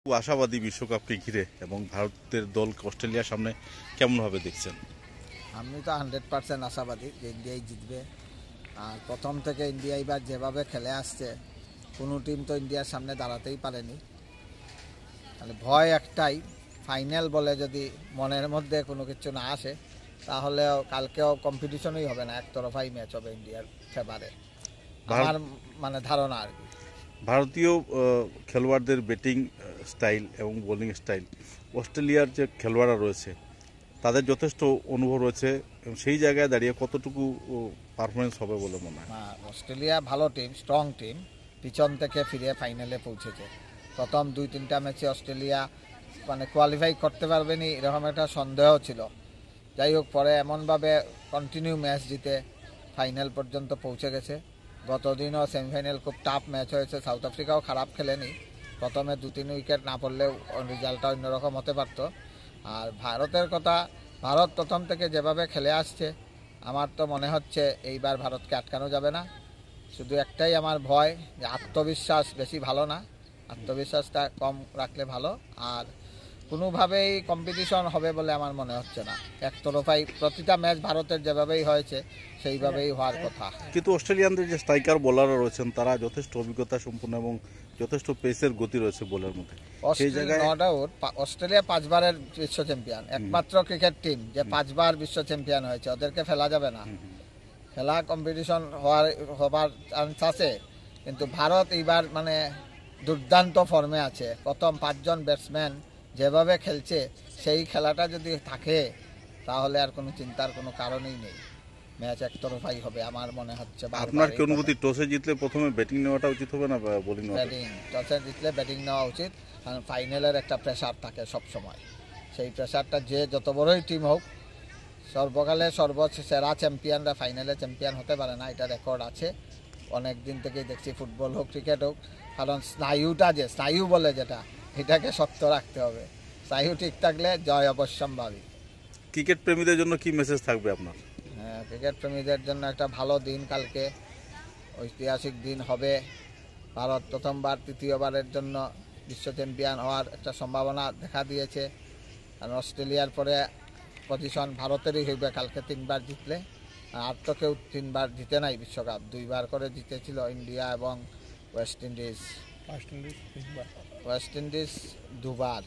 আশাবাদী বিশ্বকাপকে ঘিরে এবং ভারতের দল অস্ট্রেলিয়ার সামনে কেমনভাবে দেখছেন? আমি তো 100% আশাবাদী যে ইন্ডিয়াই জিতবে। আর প্রথম থেকে ইন্ডিয়া এবার যেভাবে খেলে আসছে কোনো টিম তো ইন্ডিয়ার সামনে দাঁড়াতেই পারেনি। তাহলে ভয় একটাই, ফাইনাল বলে যদি মনের মধ্যে কোনো কিছু না আসে তাহলে কালকেও কম্পিটিশনই হবে না, একতরফাই ম্যাচ হবে ইন্ডিয়ার ফেভারে, আমার মানে ধারণা আর কি। ভারতীয় খেলোয়াড়দের ব্যাটিং স্টাইল এবং বোলিং স্টাইল অস্ট্রেলিয়ার যে খেলোয়াড়রা রয়েছে তাদের যথেষ্ট অনুভব রয়েছে এবং সেই জায়গায় দাঁড়িয়ে কতটুকু পারফরমেন্স হবে বলে মনে হয়? অস্ট্রেলিয়া ভালো টিম, স্ট্রং টিম, পিছন থেকে ফিরে ফাইনালে পৌঁছেছে। প্রথম 2-3টা ম্যাচে অস্ট্রেলিয়া মানে কোয়ালিফাই করতে পারবেনি এরকম একটা সন্দেহ ছিল। যাই হোক, পরে এমনভাবে কন্টিনিউ ম্যাচ জিতে ফাইনাল পর্যন্ত পৌঁছে গেছে। গতদিনও সেমিফাইনাল খুব টাফ ম্যাচ হয়েছে, সাউথ আফ্রিকাও খারাপ খেলেনি, প্রথমে 2-3 উইকেট না পড়লেও রেজাল্টটা অন্যরকম হতে পারত। আর ভারতের কথা, ভারত প্রথম থেকে যেভাবে খেলে আসছে আমার তো মনে হচ্ছে এইবার ভারতকে আটকানো যাবে না। শুধু একটাই আমার ভয় যে আত্মবিশ্বাস বেশি ভালো না, আত্মবিশ্বাসটা কম রাখলে ভালো। আর কোনোভাবেই কম্পিটিশন হবে বলে আমার মনে হচ্ছে না, একতরফাই প্রতিটা ম্যাচ ভারতের যেভাবেই হয়েছে সেইভাবেই হওয়ার কথা। কিন্তু অস্ট্রেলিয়ানদের যে স্ট্রাইকার বোলাররা রয়েছেন তারা যথেষ্ট অভিজ্ঞতা সম্পন্ন এবং যথেষ্ট পেসের গতি রয়েছে বোলার মধ্যে। সেই জায়গায় নো ডাউট অস্ট্রেলিয়া 5 বারের বিশ্ব চ্যাম্পিয়ন, একমাত্র ক্রিকেট টিম যে 5 বার বিশ্ব চ্যাম্পিয়ন হয়েছে, ওদেরকে ফেলা যাবে না। খেলা কম্পিটিশন হবার চান্স আছে, কিন্তু ভারত এইবার মানে দুর্দান্ত ফর্মে আছে। প্রথম 5 জন ব্যাটসম্যান যেভাবে খেলছে সেই খেলাটা যদি থাকে তাহলে আর কোনো চিন্তার কোনো কারণই নেই, ম্যাচ একতরফাই হবে আমার মনে হচ্ছে। আপনার কি অনুভূতি, টসে জিতলে প্রথমে ব্যাটিং নেওয়াটা উচিত হবে না বোলিং? ব্যাটিং, টসে জিতলে ব্যাটিং নেওয়া উচিত, কারণ ফাইনালের একটা প্রেশার থাকে সব সময়। সেই প্রেশারটা যে যত বড়ই টিম হোক, সর্বকালে সর্বসেরা চ্যাম্পিয়নরা ফাইনালে চ্যাম্পিয়ন হতে পারে না, এটা রেকর্ড আছে অনেক দিন থেকেই দেখছি, ফুটবল হোক ক্রিকেট হোক। কারণ স্নায়ুটা যে স্নায়ু বলে যেটা, এটাকে শক্ত রাখতে হবে, স্নায়ু ঠিক থাকলে জয় অবশ্যম্ভাবী। ক্রিকেট প্রেমীদের জন্য কি মেসেজ থাকবে আপনার? হ্যাঁ, ক্রিকেট প্রেমীদের জন্য একটা ভালো দিন, কালকে ঐতিহাসিক দিন হবে। ভারত প্রথমবার, তৃতীয়বারের জন্য বিশ্ব চ্যাম্পিয়ন হওয়ার একটা সম্ভাবনা দেখা দিয়েছে। কারণ অস্ট্রেলিয়ার পরে পজিশন ভারতেরই হইবে কালকে 3 বার জিতলে। আর তো কেউ 3 বার জিতে নাই বিশ্বকাপ, 2 বার করে জিতেছিল ইন্ডিয়া এবং ওয়েস্ট ইন্ডিজ। ওয়েস্ট ইন্ডিজ 2 বার,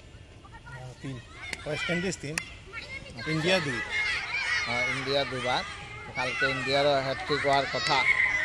ওয়েস্ট ইন্ডিজ 3, ইন্ডিয়া 2। ইন্ডিয়া 2 বার। কালকে ইন্ডিয়ারও হ্যাট্রিক হওয়ার কথা।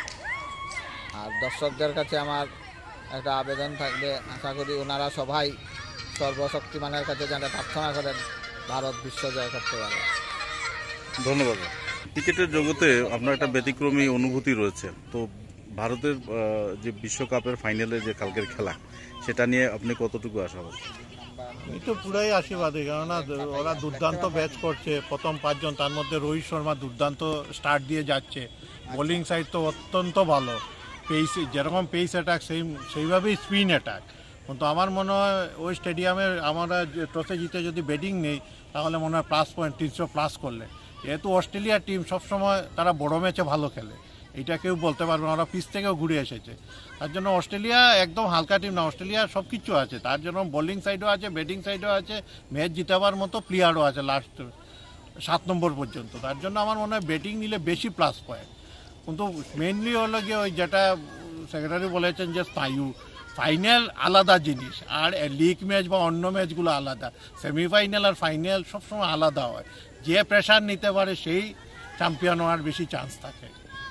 আর দর্শকদের কাছে আমার একটা আবেদন থাকবে, আশা করি ওনারা সবাই সর্বশক্তিমানের কাছে যেন প্রার্থনা করেন ভারত বিশ্ব জয় করতে পারে। ধন্যবাদ। ক্রিকেটের জগতে আপনার একটা ব্যতিক্রমী অনুভূতি রয়েছে, তো ভারতের যে বিশ্বকাপের ফাইনালে যে কালকের খেলা সেটা নিয়ে আপনি কতটুকু আশাবাদী? আমি তো পুরাই আশীর্বাদী, কেননা ওরা দুর্দান্ত ব্যাচ করছে। প্রথম 5 জন, তার মধ্যে রোহিত শর্মা দুর্দান্ত স্টার্ট দিয়ে যাচ্ছে। বোলিং সাইড তো অত্যন্ত ভালো, পেস যেরকম পেস অ্যাটাক সেইভাবেই স্পিন অ্যাটাক। কিন্তু আমার মনে হয় ওই স্টেডিয়ামে আমরা টসে জিতে যদি ব্যাটিং নেই তাহলে মনে হয় প্লাস পয়েন্ট 300+ করলে। যেহেতু অস্ট্রেলিয়ার টিম সবসময় তারা বড় ম্যাচে ভালো খেলে, এটা কেউ বলতে পারবে না, ওরা পিচ থেকেও ঘুরে এসেছে। তার জন্য অস্ট্রেলিয়া একদম হালকা টিম না, অস্ট্রেলিয়ার সব কিছু আছে, তার জন্য বোলিং সাইডও আছে, ব্যাটিং সাইডও আছে, ম্যাচ জিতাবার মতো প্লেয়ারও আছে লাস্ট 7 নম্বর পর্যন্ত। তার জন্য আমার মনে হয় ব্যাটিং নিলে বেশি প্লাস পয়েন্ট। কিন্তু মেনলি হলো গিয়ে ওই যেটা সেক্রেটারি বলেছেন যে স্নায়ু, ফাইনাল আলাদা জিনিস আর লিগ ম্যাচ বা অন্য ম্যাচগুলো আলাদা। সেমিফাইনাল আর ফাইনাল সবসময় আলাদা হয়, যে প্রেশার নিতে পারে সেই চ্যাম্পিয়ন হওয়ার বেশি চান্স থাকে।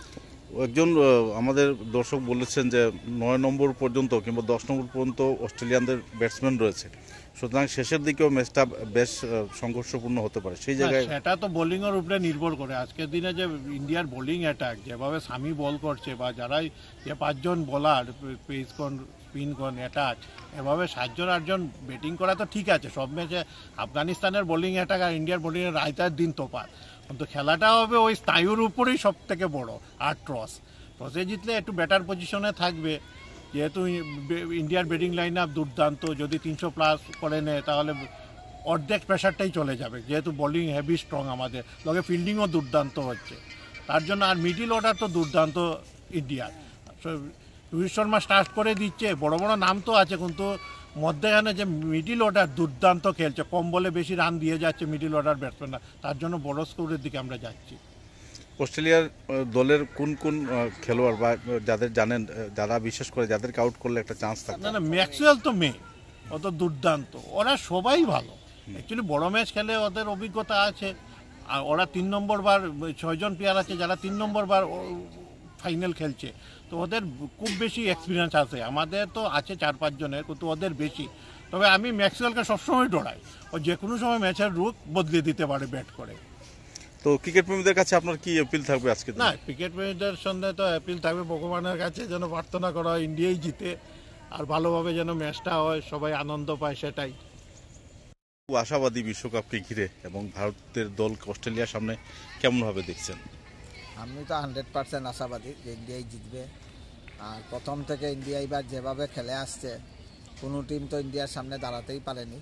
একজন আমাদের দর্শক বলেছেন যে 9 নম্বর পর্যন্ত কিংবা 10 নম্বর পর্যন্ত অস্ট্রেলিয়ানদের ব্যাটসম্যান রয়েছে, সুতরাং শেষের দিকেও ম্যাচটা বেশ সংঘর্ষপূর্ণ হতে পারে। সেই জায়গায় সেটা তো বোলিংয়ের উপরে নির্ভর করে। আজকের দিনে যে ইন্ডিয়ার বোলিং অ্যাটাক যেভাবে সামি বল করছে, বা যারাই যে 5 জন বোলার পেস কোন স্পিন কোন অ্যাটাক, এভাবে 7 জন 8 জন ব্যাটিং করা তো ঠিক আছে সব ম্যাচে। আফগানিস্তানের বোলিং অ্যাটাক আর ইন্ডিয়ার বোলিংয়ের রায়তার দিন তোপার, কিন্তু খেলাটা হবে ওই স্নায়ুর উপরেই সব থেকে বড়। আর টসে জিতলে একটু বেটার পজিশনে থাকবে, যেহেতু ইন্ডিয়ার ব্যাটিং লাইন আপ দুর্দান্ত। যদি 300+ করে নেয় তাহলে অর্ধেক প্রেশারটাই চলে যাবে, যেহেতু বোলিং হেভি স্ট্রং আমাদের, লগে ফিল্ডিংও দুর্দান্ত হচ্ছে। তার জন্য আর মিডিল অর্ডার তো দুর্দান্ত ইন্ডিয়ার। রোহিত শর্মা স্টার্ট করে দিচ্ছে, বড় বড় নাম তো আছে, কিন্তু মধ্যখানে যে মিডিল অর্ডার দুর্দান্ত খেলছে, কম বলে বেশি রান দিয়ে যাচ্ছে মিডিল অর্ডার ব্যাটসম্যানরা, তার জন্য বড় স্কোরের দিকে আমরা যাচ্ছি। অস্ট্রেলিয়ার দলের কোন কোন খেলোয়াড় বা যাদের জানেন, যারা বিশেষ করে যাদেরকে আউট করলে একটা চান্স থাকে? না, ম্যাক্সওয়েল তো মেয়ে, ও তো দুর্দান্ত, ওরা সবাই ভালো। অ্যাকচুয়ালি বড় ম্যাচ খেলে ওদের অভিজ্ঞতা আছে, আর ওরা 3 নম্বর বার 6 জন প্লেয়ার আছে যারা 3 নম্বর বার ফাইনাল খেলছে, তো ওদের খুব বেশি এক্সপিরিয়েন্স আছে। আমাদের তো আছে 4-5 জনের, কিন্তু ওদের বেশি। তবে আমি ম্যাক্সওয়েলকে সবসময় ডরাই, ও যে কোনো সময় ম্যাচের রুখ বদলে দিতে পারে ব্যাট করে। তো ক্রিকেট প্রেমীদের কাছে আপনার কি অ্যাপিল থাকবে আজকে? না, ক্রিকেট প্রেমীদের সঙ্গে তো অ্যাপিল থাকবে ভগবানের কাছে যেন প্রার্থনা করা হয় ইন্ডিয়াই জিতে, আর ভালোভাবে যেন ম্যাচটা হয়, সবাই আনন্দ পায়, সেটাই। আশাবাদী বিশ্বকাপকে ঘিরে এবং ভারতের দল অস্ট্রেলিয়ার সামনে কেমনভাবে দেখছেন? আমি তো 100% আশাবাদী যে ইন্ডিয়াই জিতবে। আর প্রথম থেকে ইন্ডিয়া এবার যেভাবে খেলে আসছে, কোনো টিম তো ইন্ডিয়ার সামনে দাঁড়াতেই পারেনি।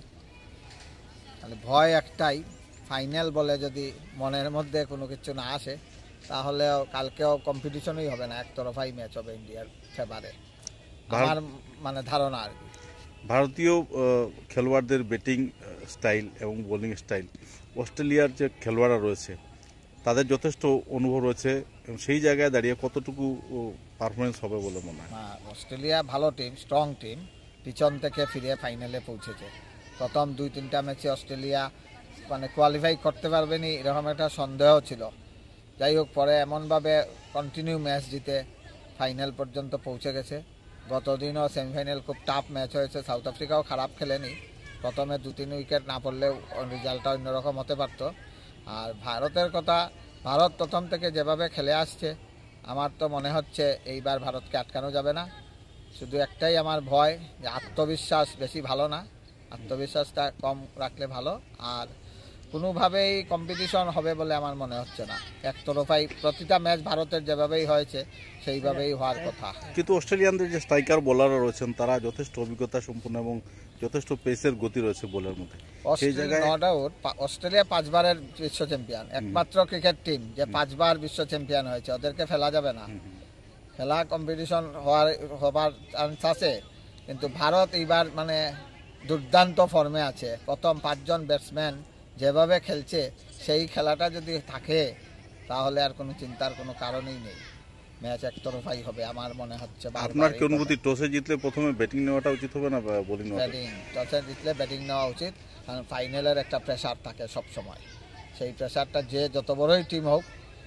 তাহলে ভয় একটাই, ফাইনাল বলে যদি মনের মধ্যে কোনো কিছু না আসে, তাহলে কালকেও কম্পিটিশনই হবে না, একতরফাই ম্যাচ হবে ইন্ডিয়ার ফেভারে, আমার মানে ধারণা আর কি। ভারতীয় খেলোয়াড়দের ব্যাটিং স্টাইল এবং বোলিং স্টাইল, অস্ট্রেলিয়ার যে খেলোয়াড়রা রয়েছে তাদের যথেষ্ট অনুভব রয়েছে, এবং সেই জায়গায় দাঁড়িয়ে কতটুকু পারফরমেন্স হবে বলে মনে হয়? অস্ট্রেলিয়া ভালো টিম, স্ট্রং টিম, পিছন থেকে ফিরে ফাইনালে পৌঁছেছে। প্রথম 2-3টা ম্যাচে অস্ট্রেলিয়া মানে কোয়ালিফাই করতে পারবেনি এরকম একটা সন্দেহ ছিল। যাই হোক, পরে এমনভাবে কন্টিনিউ ম্যাচ জিতে ফাইনাল পর্যন্ত পৌঁছে গেছে। গতদিনও সেমিফাইনাল খুব টাফ ম্যাচ হয়েছে, সাউথ আফ্রিকাও খারাপ খেলেনি, প্রথমে 2-3 উইকেট না পড়লেও রেজাল্টটা অন্যরকম হতে পারত। আর ভারতের কথা, ভারত প্রথম থেকে যেভাবে খেলে আসছে, আমার তো মনে হচ্ছে এইবার ভারতকে আটকানো যাবে না। শুধু একটাই আমার ভয়, যে আত্মবিশ্বাস বেশি ভালো না, আত্মবিশ্বাসটা কম রাখলে ভালো। আর কোনোভাবেই কম্পিটিশন হবে বলে আমার মনে হচ্ছে না, একতরফাই প্রতিটা ম্যাচ ভারতের যেভাবেই হয়েছে সেইভাবেই হওয়ার কথা। কিন্তু অস্ট্রেলিয়ানদের যে স্ট্রাইকার বোলাররা রয়েছেন তারা যথেষ্ট অভিজ্ঞতা সম্পন্ন এবং যথেষ্ট পেসের গতি রয়েছে বোলার মধ্যে। সেই জায়গায় নো ডাউট অস্ট্রেলিয়া 5 বারের বিশ্ব চ্যাম্পিয়ন, একমাত্র ক্রিকেট টিম যে 5 বার বিশ্ব চ্যাম্পিয়ন হয়েছে, ওদেরকে ফেলা যাবে না। খেলা কম্পিটিশন হবার চান্স আছে, কিন্তু ভারত এইবার মানে দুর্দান্ত ফর্মে আছে। প্রথম 5 জন ব্যাটসম্যান যেভাবে খেলছে, সেই খেলাটা যদি থাকে তাহলে আর কোনো চিন্তার কোনো কারণই নেই, ম্যাচ একতরফাই হবে আমার মনে হচ্ছে। আপনার কি অনুভূতি, টসে জিতলে প্রথমে ব্যাটিং নেওয়াটা উচিত হবে না বোলিং নেওয়া? ব্যাটিং, টসে জিতলে ব্যাটিং নেওয়া উচিত, কারণ ফাইনালের একটা প্রেশার থাকে সব সময়। সেই প্রেশারটা যে যত বড়ই টিম হোক,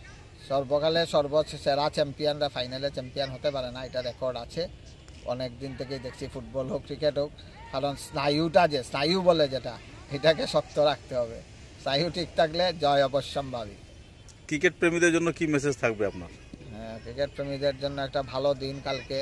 সর্বকালে সেরা চ্যাম্পিয়নরা ফাইনালে চ্যাম্পিয়ন হতে পারে না, এটা রেকর্ড আছে অনেক দিন থেকেই দেখছি, ফুটবল হোক ক্রিকেট হোক। কারণ স্নায়ুটা, যে স্নায়ু বলে যেটা, এটাকে শক্ত রাখতে হবে। স্নায়ু ঠিক থাকলে জয় অবশ্যম্ভাবী। ক্রিকেট প্রেমীদের জন্য কি মেসেজ থাকবে আপনার? ক্রিকেট প্রেমীদের জন্য একটা ভালো দিন, কালকে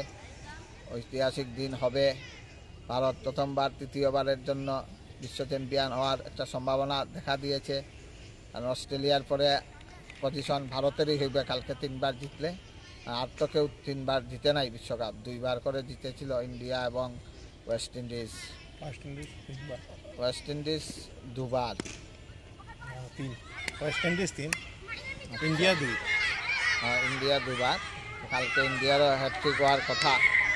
ঐতিহাসিক দিন হবে। ভারত প্রথমবার, তৃতীয়বারের জন্য বিশ্ব চ্যাম্পিয়ন হওয়ার একটা সম্ভাবনা দেখা দিয়েছে। কারণ অস্ট্রেলিয়ার পরে পজিশন ভারতেরই হইবে কালকে 3 বার জিতলে। আর তো কেউ 3 বার জিতে নাই বিশ্বকাপ, 2 বার করে জিতেছিল ইন্ডিয়া এবং ওয়েস্ট ইন্ডিজ। ওয়েস্ট ইন্ডিজ 2 বার, ওয়েস্ট ইন্ডিজ 3, ইন্ডিয়া 2। ইন্ডিয়া 2 বার। কালকে ইন্ডিয়ারও হ্যাট্রিক হওয়ার কথা।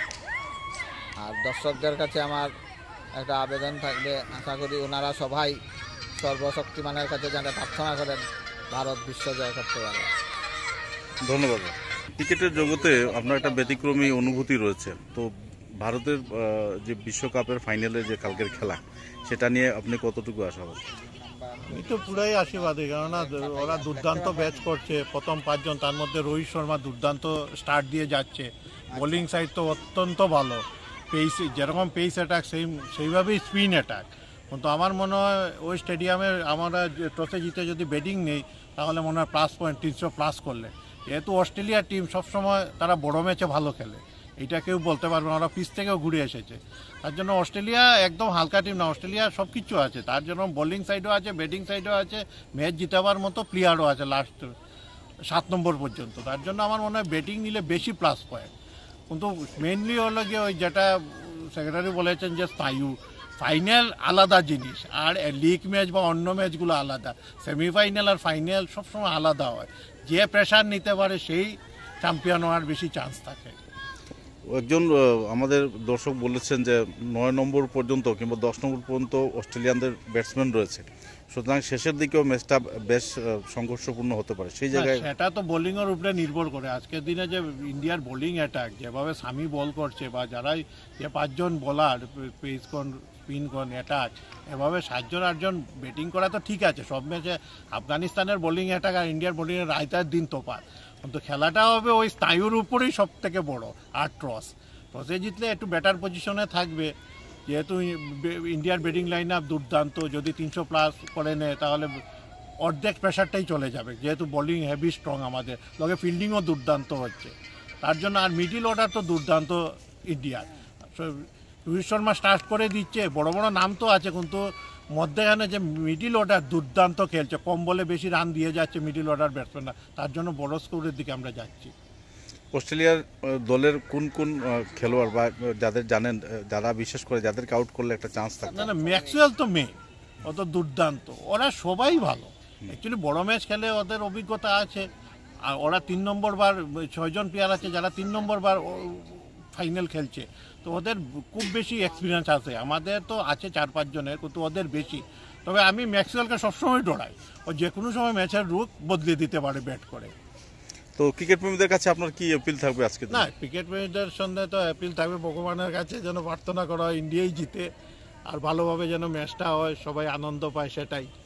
আর দর্শকদের কাছে আমার একটা আবেদন থাকবে, আশা করি ওনারা সবাই সর্বশক্তিমানের কাছে যেন প্রার্থনা করেন ভারত বিশ্ব জয় করতে পারে। ধন্যবাদ। ক্রিকেটের জগতে আপনার একটা ব্যতিক্রমী অনুভূতি রয়েছে, তো ভারতের যে বিশ্বকাপের ফাইনালে যে কালকের খেলা, সেটা নিয়ে আপনি কতটুকু আশাবাদী? আমি তো পুরাই আশীর্বাদী, কেননা ওরা দুর্দান্ত ব্যাচ করছে। প্রথম 5 জন, তার মধ্যে রোহিত শর্মা দুর্দান্ত স্টার্ট দিয়ে যাচ্ছে। বোলিং সাইড তো অত্যন্ত ভালো, পেস যেরকম পেস অ্যাটাক সেইভাবেই স্পিন অ্যাটাক। কিন্তু আমার মনে হয় ওই স্টেডিয়ামে আমরা টসে জিতে যদি ব্যাটিং নেই, তাহলে মনে হয় প্লাস পয়েন্ট 300+ করলে। যেহেতু অস্ট্রেলিয়ার টিম সবসময় তারা বড় ম্যাচে ভালো খেলে, এটা কেউ বলতে পারবে না, ওরা পিচ থেকেও ঘুরে এসেছে। তার জন্য অস্ট্রেলিয়া একদম হালকা টিম না, অস্ট্রেলিয়ার সব কিছু আছে। তার জন্য বোলিং সাইডও আছে, ব্যাটিং সাইডও আছে, ম্যাচ জিতাবার মতো প্লেয়ারও আছে লাস্ট 7 নম্বর পর্যন্ত। তার জন্য আমার মনে হয় ব্যাটিং নিলে বেশি প্লাস পয়েন্ট। কিন্তু মেইনলি হলো গিয়ে ওই যেটা সেক্রেটারি বলেছেন যে স্নায়ু, ফাইনাল আলাদা জিনিস, আর লিগ ম্যাচ বা অন্য ম্যাচগুলো আলাদা। সেমিফাইনাল আর ফাইনাল সবসময় আলাদা হয়, যে প্রেশার নিতে পারে সেই চ্যাম্পিয়ন হওয়ার বেশি চান্স থাকে। একজন আমাদের দর্শক বলেছেন যে 9 নম্বর পর্যন্ত কিংবা 10 নম্বর পর্যন্ত অস্ট্রেলিয়ানদের ব্যাটসম্যান রয়েছে, সুতরাং শেষের দিকেও ম্যাচটা বেশ সংঘর্ষপূর্ণ হতে পারে সেই জায়গায়। সেটা তো বোলিংয়ের উপরে নির্ভর করে। আজকের দিনে যে ইন্ডিয়ার বোলিং অ্যাটাক যেভাবে সামি বল করছে বা যারাই যে 5 জন বোলার পেস কোন স্পিন কোন অ্যাটাক, এভাবে 7 জন 8 জন ব্যাটিং করা তো ঠিক আছে। সব ম্যাচে আফগানিস্তানের বোলিং অ্যাটাক আর ইন্ডিয়ার বোলিংয়ের রায়তার দিন তোপাত, কিন্তু খেলাটা হবে ওই স্নায়ুর উপরেই সব থেকে বড়। আর টসে জিতলে একটু বেটার পজিশনে থাকবে, যেহেতু ইন্ডিয়ার ব্যাটিং লাইন আপ দুর্দান্ত। যদি 300 প্লাস করে নেয় তাহলে অর্ধেক প্রেশারটাই চলে যাবে, যেহেতু বোলিং হেভি স্ট্রং আমাদের, লগে ফিল্ডিংও দুর্দান্ত হচ্ছে তার জন্য। আর মিডিল অর্ডার তো দুর্দান্ত ইন্ডিয়ার। রোহিত শর্মা স্টার্ট করে দিচ্ছে, বড় বড় নাম তো আছে, কিন্তু মধ্যেখানে যে মিডিল অর্ডার দুর্দান্ত খেলছে, কম বলে বেশি রান দিয়ে যাচ্ছে মিডিল অর্ডার ব্যাটসম্যানরা, তার জন্য বড় স্কোরের দিকে আমরা যাচ্ছি। অস্ট্রেলিয়ার দলের কোন কোন খেলোয়াড় বা যাদের জানেন, যারা বিশেষ করে যাদেরকে আউট করলে একটা চান্স থাকে? না, ম্যাক্সওয়েল তো মেয়ে, ও তো দুর্দান্ত। ওরা সবাই ভালো, অ্যাকচুয়ালি বড় ম্যাচ খেলে ওদের অভিজ্ঞতা আছে। আর ওরা 3 নম্বর বার 6 জন প্লেয়ার আছে যারা 3 নম্বর বার ফাইনাল খেলছে, তো ওদের খুব বেশি এক্সপিরিয়েন্স আছে। আমাদের তো আছে 4-5 জনের, কিন্তু ওদের বেশি। তবে আমি ম্যাক্সওয়েলকে সবসময় ডরাই, ও যে কোনো সময় ম্যাচের রুখ বদলে দিতে পারে ব্যাট করে। তো ক্রিকেট প্রেমীদের কাছে আপনার কি অ্যাপিল থাকবে আজকে? না, ক্রিকেট প্রেমীদের সঙ্গে তো অ্যাপিল থাকবে ভগবানের কাছে যেন প্রার্থনা করা হয় ইন্ডিয়াই জিতে, আর ভালোভাবে যেন ম্যাচটা হয়, সবাই আনন্দ পায়, সেটাই।